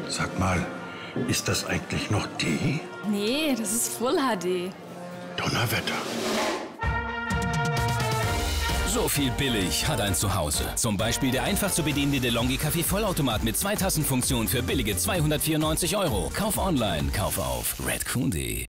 Sag mal, ist das eigentlich noch D? Nee, das ist Full HD. Donnerwetter. So viel billig hat ein Zuhause. Zum Beispiel der einfach zu bedienende DeLonghi Kaffee Vollautomat mit 2 Tassenfunktion für billige 294 €. Kauf online, kauf auf redcoon.de.